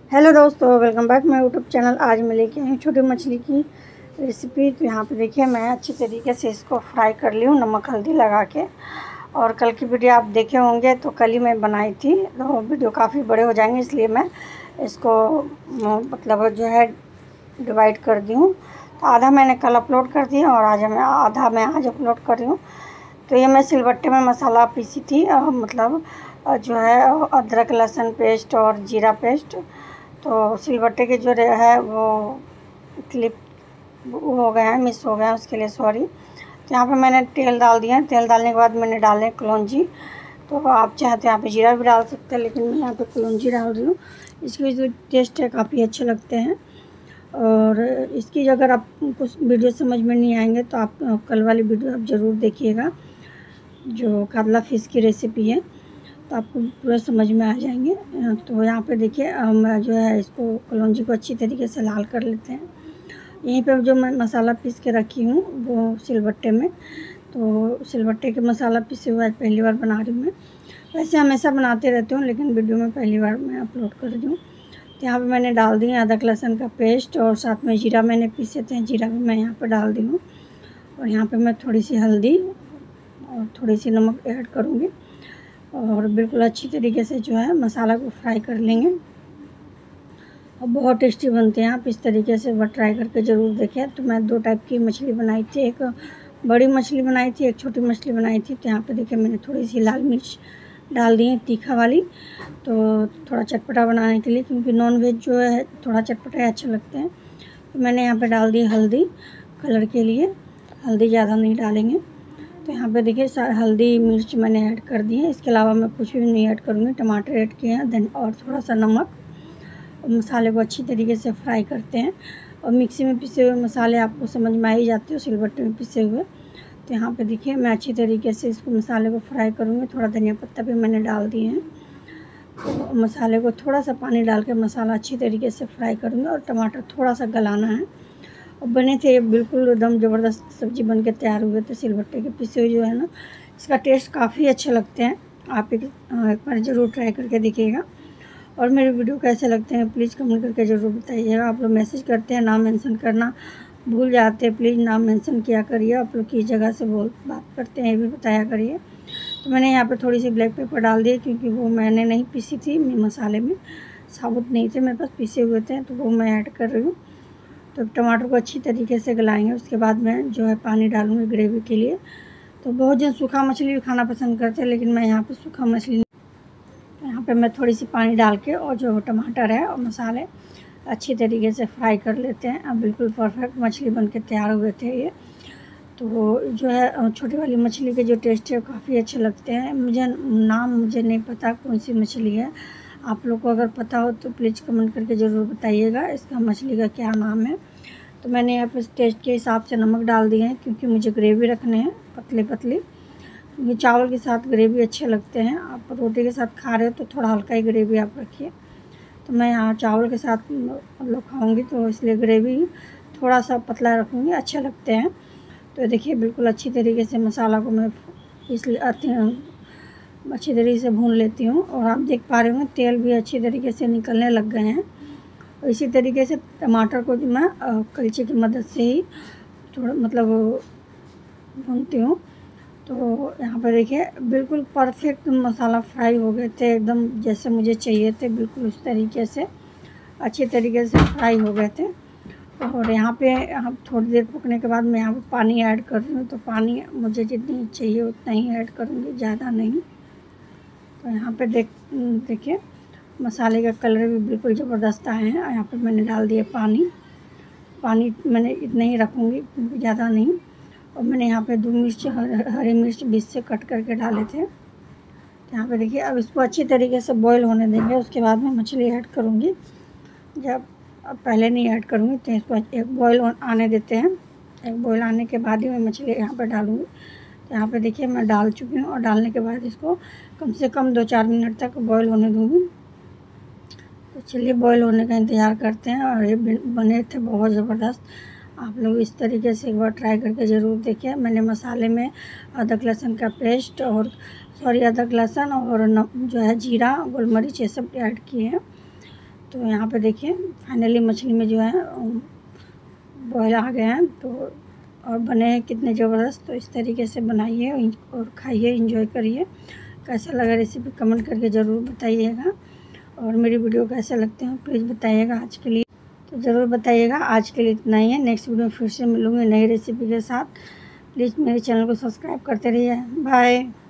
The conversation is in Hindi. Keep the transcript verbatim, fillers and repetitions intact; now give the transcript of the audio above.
हेलो दोस्तों, welcome back my YouTube channel. आज मैं लेके आई हूँ छोटी मछली की रेसिपी। तो यहाँ पे देखिए मैं अच्छी तरीके से इसको फ्राई कर ली हूँ नमक हल्दी लगा के। और कल की वीडियो आप देखे होंगे तो कल ही मैं बनाई थी, तो वीडियो काफ़ी बड़े हो जाएंगे इसलिए मैं इसको मतलब जो है डिवाइड कर दी हूँ। तो आधा मैंने कल अपलोड कर दिया और आज मैं आधा मैं आज अपलोड कर रही हूँ। तो ये मैं सिलबट्टे में मसाला पीसी थी, मतलब जो है अदरक लहसुन पेस्ट और जीरा पेस्ट। तो सिलबट्टे के जो है वो क्लिप हो गए हैं, मिस हो गए हैं, उसके लिए सॉरी। तो यहाँ पे मैंने तेल डाल दिया। तेल डालने के बाद मैंने डाले कलौंजी। तो आप चाहे तो यहाँ पे जीरा भी डाल सकते हैं, लेकिन मैं यहाँ पे कलौंजी डाल रही हूँ। इसके जो टेस्ट है काफ़ी अच्छे लगते हैं। और इसकी जो अगर आप कुछ वीडियो समझ में नहीं आएंगे तो आप कल वाली वीडियो आप ज़रूर देखिएगा, जो कातला फ़िश की रेसिपी है, तो आपको पूरा समझ में आ जाएंगे। तो यहाँ पे देखिए हम जो है इसको कलौंजी को अच्छी तरीके से लाल कर लेते हैं। यहीं पे जो मैं मसाला पीस के रखी हूँ वो सिलबट्टे में, तो सिलबट्टे के मसाला पीसे हुआ पहली बार बना रही हूँ मैं। वैसे हमेशा बनाते रहती हूँ, लेकिन वीडियो में पहली बार मैं अपलोड कर रही हूँ। तो यहाँ पे मैंने डाल दी अदरक लहसुन का पेस्ट और साथ में जीरा मैंने पीसे थे, जीरा भी मैं यहाँ पर डाल दी हूँ। और यहाँ पर मैं थोड़ी सी हल्दी और थोड़ी सी नमक ऐड करूँगी और बिल्कुल अच्छी तरीके से जो है मसाला को फ्राई कर लेंगे। और बहुत टेस्टी बनते हैं, आप इस तरीके से वो ट्राई करके ज़रूर देखें। तो मैं दो टाइप की मछली बनाई थी, एक बड़ी मछली बनाई थी, एक छोटी मछली बनाई थी। तो यहाँ पे देखिए मैंने थोड़ी सी लाल मिर्च डाल दी है, तीखा वाली, तो थोड़ा चटपटा बनाने के लिए, क्योंकि नॉन वेज जो है थोड़ा चटपटा अच्छे लगते हैं। तो मैंने यहाँ पर डाल दी हल्दी कलर के लिए, हल्दी ज़्यादा नहीं डालेंगे। तो यहाँ पे देखिए हल्दी मिर्च मैंने ऐड कर दी है, इसके अलावा मैं कुछ भी नहीं ऐड करूँगी। टमाटर ऐड किए हैं, देन और थोड़ा सा नमक। और मसाले को अच्छी तरीके से फ्राई करते हैं। और मिक्सी में पिसे हुए मसाले आपको समझ में आ ही जाते हो, सिलबट्टे में पिसे हुए। तो यहाँ पे देखिए मैं अच्छी तरीके से इसको मसाले को फ्राई करूँगी। थोड़ा धनिया पत्ता भी मैंने डाल दिए हैं। तो मसाले को थोड़ा सा पानी डाल के मसाला अच्छी तरीके से फ्राई करूँगी और टमाटर थोड़ा सा गलाना है। और बने थे बिल्कुल एकदम ज़बरदस्त सब्ज़ी बन के तैयार हुए थे। सिलबट्टे के पिसे हुए जो है ना, इसका टेस्ट काफ़ी अच्छे लगते हैं। आप एक एक बार ज़रूर ट्राई करके देखिएगा। और मेरे वीडियो कैसे लगते हैं प्लीज़ कमेंट करके ज़रूर बताइएगा। आप लोग मैसेज करते हैं, नाम मेंशन करना भूल जाते हैं, प्लीज़ नाम मेंशन किया करिए। आप लोग किस जगह से बोल बात करते हैं ये भी बताया करिए। तो मैंने यहाँ पर थोड़ी सी ब्लैक पेपर डाल दिए, क्योंकि वो मैंने नहीं पीसी थी मसाले में, साबुत नहीं थे मेरे पास, पीसे हुए थे, तो वो मैं ऐड कर रही हूँ। तो टमाटर को अच्छी तरीके से गलाएंगे, उसके बाद मैं जो है पानी डालूँगी ग्रेवी के लिए। तो बहुत जन सूखा मछली भी खाना पसंद करते हैं, लेकिन मैं यहाँ पे सूखा मछली, तो यहाँ पे मैं थोड़ी सी पानी डाल के और जो टमाटर है और मसाले अच्छी तरीके से फ्राई कर लेते हैं। अब बिल्कुल परफेक्ट मछली बन के तैयार हुए थे ये। तो जो है छोटी वाली मछली के जो टेस्ट है काफ़ी अच्छे लगते हैं। मुझे नाम मुझे नहीं पता कौन सी मछली है, आप लोग को अगर पता हो तो प्लीज़ कमेंट करके ज़रूर बताइएगा इसका मछली का क्या नाम है। तो मैंने यहाँ पर टेस्ट के हिसाब से नमक डाल दिए हैं, क्योंकि मुझे ग्रेवी रखने हैं पतले पतली, क्योंकि चावल के साथ ग्रेवी अच्छे लगते हैं। आप रोटी के साथ खा रहे हो तो थोड़ा हल्का ही ग्रेवी आप रखिए। तो मैं यहाँ चावल के साथ लोग खाऊंगी, तो इसलिए ग्रेवी थोड़ा सा पतला रखूँगी, अच्छे लगते हैं। तो देखिए बिल्कुल अच्छी तरीके से मसाला को मैं इसलिए अच्छी तरीके से भून लेती हूँ। और आप देख पा रहे होंगे तेल भी अच्छी तरीके से निकलने लग गए हैं। और इसी तरीके से टमाटर को मैं कलछी की मदद से ही थोड़ा मतलब भूनती हूँ। तो यहाँ पर देखिए बिल्कुल परफेक्ट मसाला फ्राई हो गए थे, एकदम जैसे मुझे चाहिए थे, बिल्कुल उस तरीके से अच्छे तरीके से फ्राई हो गए थे। और यहाँ पे हम थोड़ी देर पकने के बाद मैं यहाँ पे पानी ऐड कर रही हूँ। तो पानी मुझे जितनी चाहिए उतना ही ऐड करूँगी, ज़्यादा नहीं। तो यहाँ पे देख देखिए मसाले का कलर भी बिल्कुल ज़बरदस्त आए हैं। यहाँ पे मैंने डाल दिया पानी पानी मैंने इतना ही रखूँगी, ज़्यादा नहीं। और मैंने यहाँ पे दो मिर्च हरी मिर्च बीच से कट करके डाले थे। यहाँ पे देखिए अब इसको अच्छी तरीके से बॉईल होने देंगे, उसके बाद मैं मछली ऐड करूँगी। जब अब पहले नहीं ऐड करूँगी, तो इसको एक बॉईल आने देते हैं। एक बॉईल आने के बाद ही मैं मछली यहाँ पर डालूँगी। तो यहाँ पे देखिए मैं डाल चुकी हूँ और डालने के बाद इसको कम से कम दो चार मिनट तक बॉईल होने दूँगी। तो चलिए बॉईल होने का इंतज़ार करते हैं। और ये बने थे बहुत ज़बरदस्त। आप लोग इस तरीके से एक बार ट्राई करके ज़रूर देखिए। मैंने मसाले में अदरक लहसुन का पेस्ट और सॉरी अदरक लहसुन और न, जो है जीरा गोल मरीच ये सब ऐड किए हैं। तो यहाँ पे देखिए फाइनली मछली में जो है बॉयल आ गए हैं, तो और बने हैं कितने ज़बरदस्त। तो इस तरीके से बनाइए और खाइए, एंजॉय करिए। कैसा लगा रेसिपी कमेंट करके ज़रूर बताइएगा, और मेरी वीडियो कैसे लगते हैं प्लीज़ बताइएगा। आज के लिए तो ज़रूर बताइएगा। आज के लिए इतना ही है, नेक्स्ट वीडियो में फिर से मिलूँगी नई रेसिपी के साथ। प्लीज़ मेरे चैनल को सब्सक्राइब करते रहिए। बाय।